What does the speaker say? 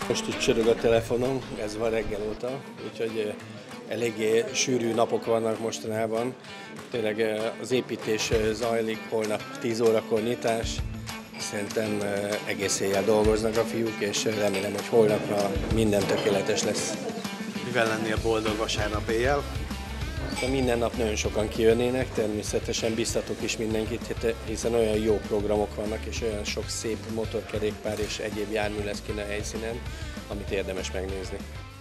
Most is csörög a telefonom, ez van reggel óta, úgyhogy eléggé sűrű napok vannak mostanában. Tényleg az építés zajlik, holnap 10 órakor nyitás. Szerintem egész éjjel dolgoznak a fiúk, és remélem, hogy holnapra minden tökéletes lesz. Mivel lennél boldog vasárnap éjjel? Minden nap nagyon sokan kijönnének, természetesen biztatok is mindenkit, hiszen olyan jó programok vannak, és olyan sok szép motorkerékpár és egyéb jármű lesz kint a helyszínen, amit érdemes megnézni.